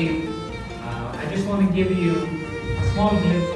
tape. I just want to give you a small glimpse.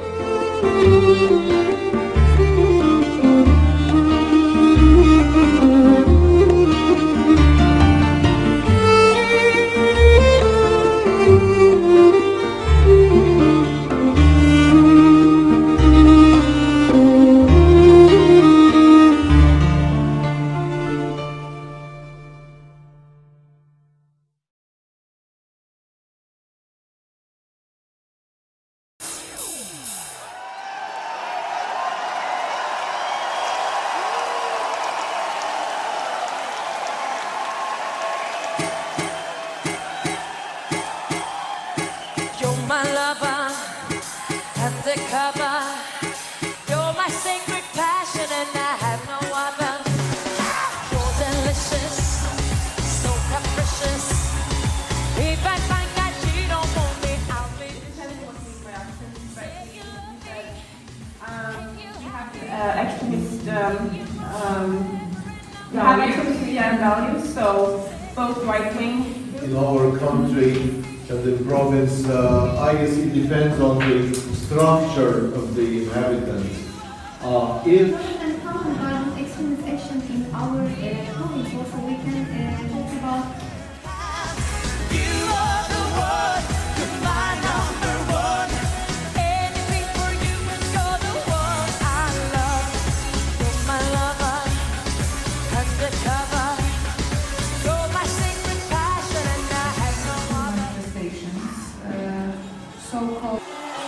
My lover, undercover. You're my sacred passion, and I have no other. You're delicious, so capricious. If I find that you don't want me, I'll leave. You have extremist values, so both right wing. In our country and the province, I guess it depends on the structure of the inhabitants. If and comment on extremist action in our province, also we can talk about. You are the one, you're my number one. Anything for you, and you're the one I love. You're my lover, undercover. You're my sacred passion, and I have no other. Manifestations, so-called.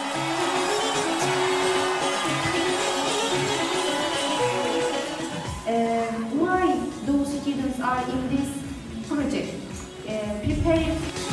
Why those students are in this project? Preparing.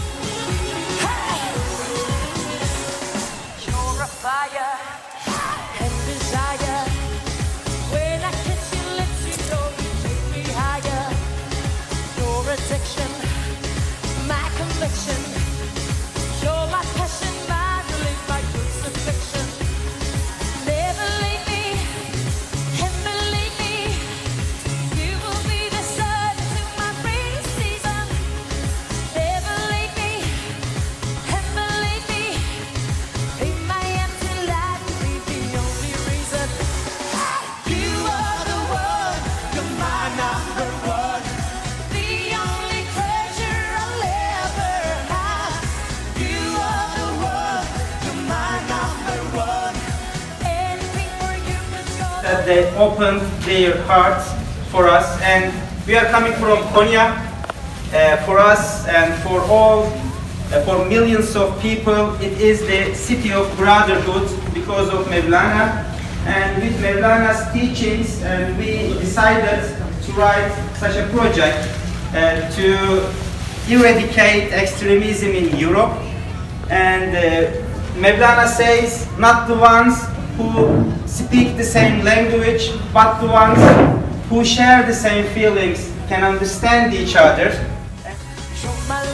You're a fire and desire. When I kiss your lips, you know you take me higher. Your addiction, my conviction. You're my passion, my relief, my crucifixion. Never leave me, and believe me, you will be the sun to my rainy season. Never leave me, and believe me, in my empty life, be the only reason. You are the one, you're my number one. The only treasure I'll ever have. You are the one, you're my number one. Anything for you, but you're that they opened their hearts for us, and we are coming from Konya. For us and for all, for millions of people, it is the city of brotherhood because of Mevlana. And with Mevlana's teachings, we decided to write such a project to eradicate extremism in Europe. And Mevlana says, not the ones who speak the same language, but the ones who share the same feelings can understand each other. my